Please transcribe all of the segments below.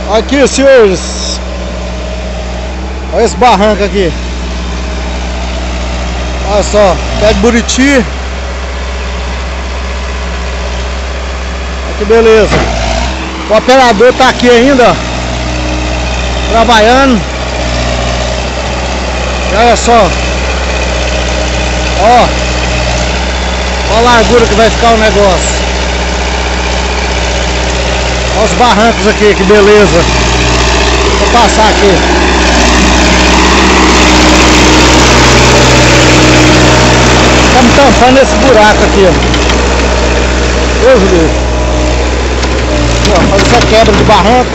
Aqui, senhores. Olha esse barranco aqui. Olha só, pé de Buriti. Olha que beleza. O operador tá aqui ainda, ó, trabalhando. E olha só. Ó. Olha a largura que vai ficar o negócio. Olha os barrancos aqui, que beleza. Vou passar aqui. Estamos tampando esse buraco aqui, ó. Deus do Deus. Fazer essa quebra de barranco.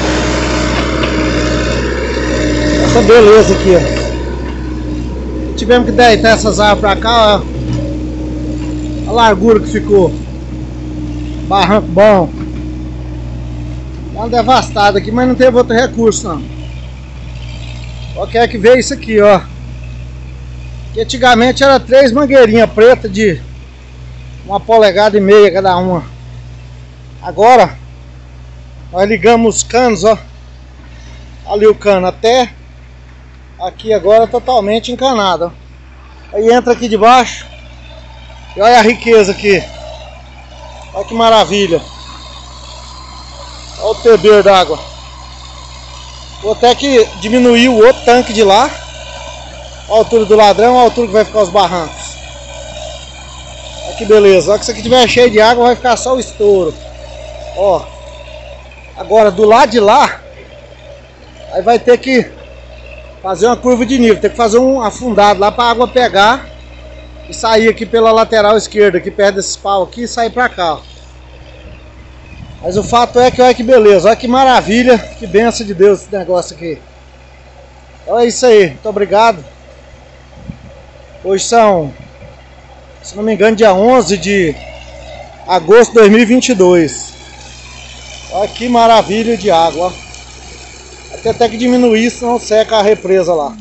Essa beleza aqui, ó. Tivemos que deitar essas árvores pra cá, ó. A largura que ficou. Barranco bom. Tá uma devastada aqui, mas não teve outro recurso não. Só quer que ver isso aqui, ó. Que antigamente era 3 mangueirinhas pretas de 1,5 polegada cada uma. Agora nós ligamos os canos, ó. Ali o cano até aqui agora totalmente encanado, ó. Aí entra aqui debaixo. E olha a riqueza aqui. Olha que maravilha. Olha o teber d'água. Vou até que diminuir o outro tanque de lá. Olha a altura do ladrão, olha a altura que vai ficar os barrancos. Olha que beleza. Olha que isso aqui estiver cheio de água, vai ficar só o estouro. Ó. Agora do lado de lá, aí vai ter que fazer uma curva de nível. Tem que fazer um afundado lá para a água pegar e sair aqui pela lateral esquerda, aqui perto desses pau aqui, e sair para cá, ó. Mas o fato é que olha que beleza, olha que maravilha, que benção de Deus esse negócio aqui. Então é isso aí, muito obrigado. Hoje são, se não me engano, dia 11 de agosto de 2022. Olha que maravilha de água, ó. Tem até que diminuir, senão seca a represa lá.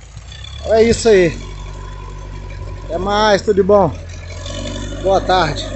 É isso aí. Até mais, tudo de bom. Boa tarde.